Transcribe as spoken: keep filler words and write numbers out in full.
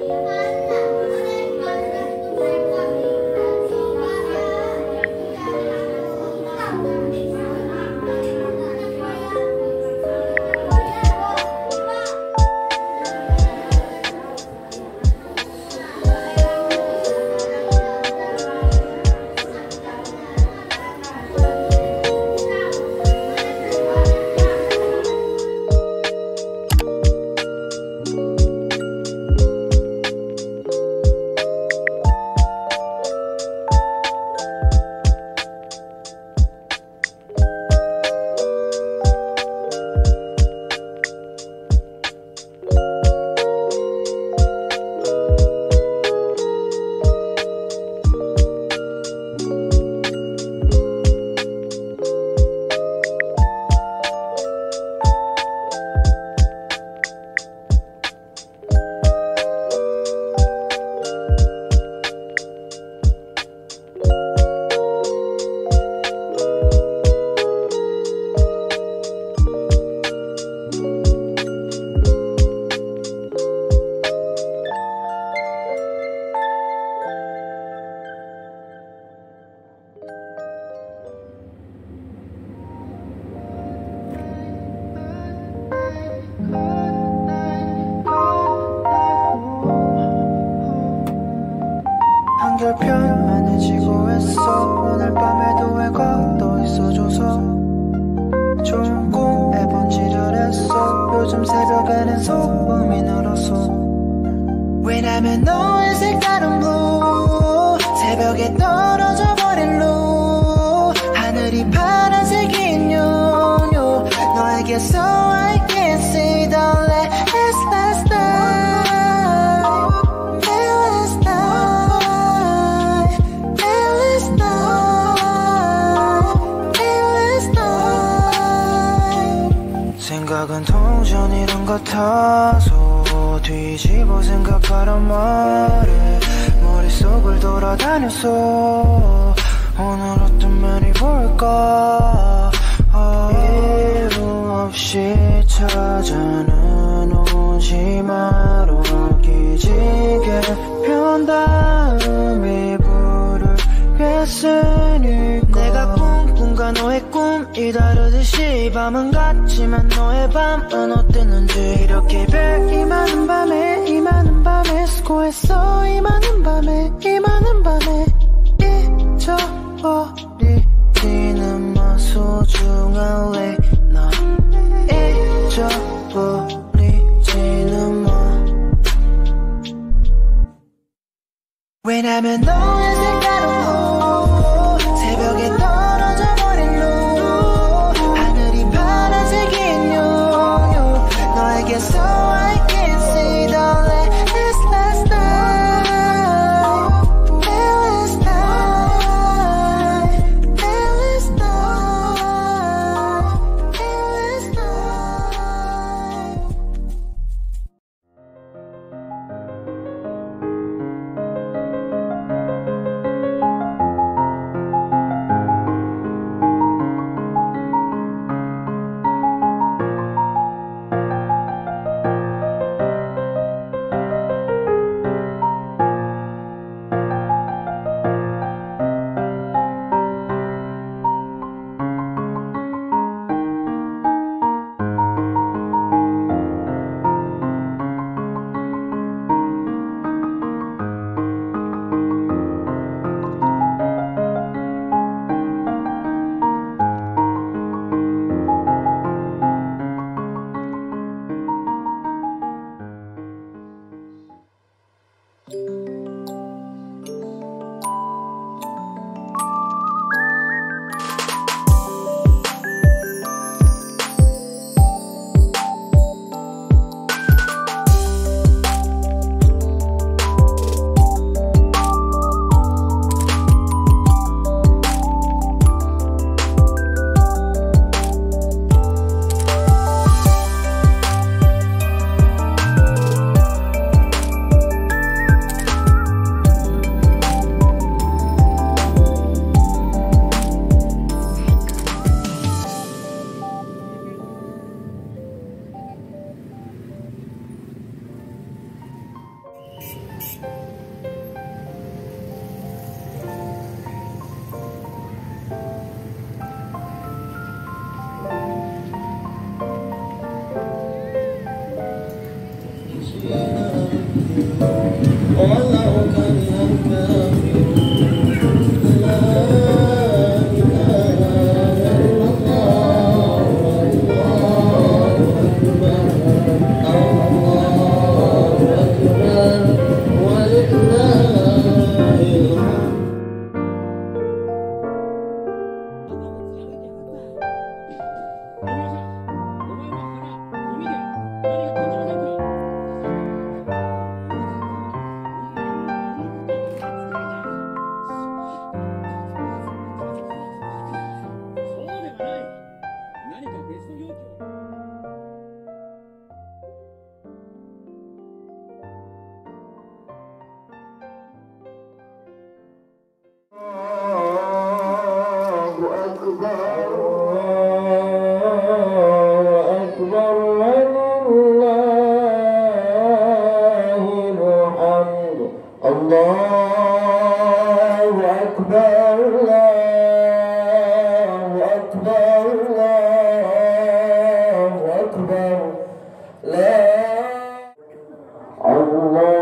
한결 편안해지고 했어. 오늘 밤에도 왜가 또 있어줘서 좋은 꿈 해본지를 했어. 요즘 새벽에는 소음이 늘었어. 왜냐면 너의 색다른 blue 새벽에 떨어져 버린 blue 하늘이 파란색인 요요 너에게서 I can see the last last night last night last night last night 생각은 동전이란 같아서 뒤집어 생각하란 말에 머릿속을 돌아다녔어. 오늘 어떤 면이 볼까. 이유 없이 찾아는 오지 마로 기지개 편 다음 이불을 뺐으니까. 내가 꿈꾼과 너의 꿈이 다르듯이 밤은 같지만 너의 밤은 어땠는지. 이렇게 별이 많은 밤에 이 많은 밤에 수고했어. 이 많은 밤에 이 많은 밤에 잊어버리지는 마 소중한 late night 잊어버리지는 마. 왜냐면 너의 색다른 blue 새벽에 떨어져 버린 blue 하늘이 파란색인 요요 너에게서 I can see the last last night last night last night last night. Allah